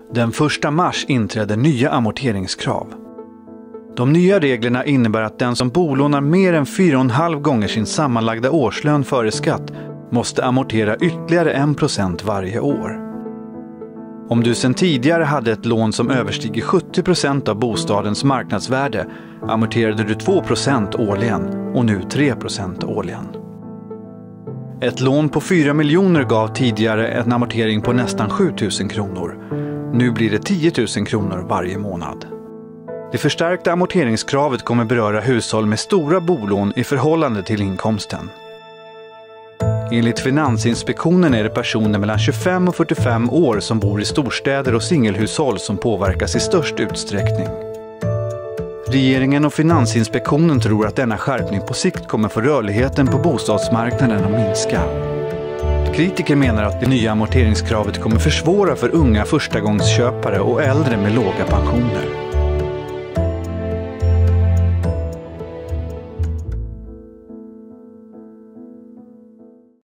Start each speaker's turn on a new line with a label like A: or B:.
A: Den 1 mars inträdde nya amorteringskrav. De nya reglerna innebär att den som bolånar mer än 4,5 gånger sin sammanlagda årslön före skatt måste amortera ytterligare 1% varje år. Om du sedan tidigare hade ett lån som överstiger 70% av bostadens marknadsvärde amorterade du 2% årligen och nu 3% årligen. Ett lån på 4 miljoner gav tidigare en amortering på nästan 7 000 kronor. Nu blir det 10 000 kronor varje månad. Det förstärkta amorteringskravet kommer beröra hushåll med stora bolån i förhållande till inkomsten. Enligt Finansinspektionen är det personer mellan 25 och 45 år som bor i storstäder och singelhushåll som påverkas i störst utsträckning. Regeringen och Finansinspektionen tror att denna skärpning på sikt kommer få rörligheten på bostadsmarknaden att minska. Kritiker menar att det nya amorteringskravet kommer försvåra för unga förstagångsköpare och äldre med låga pensioner.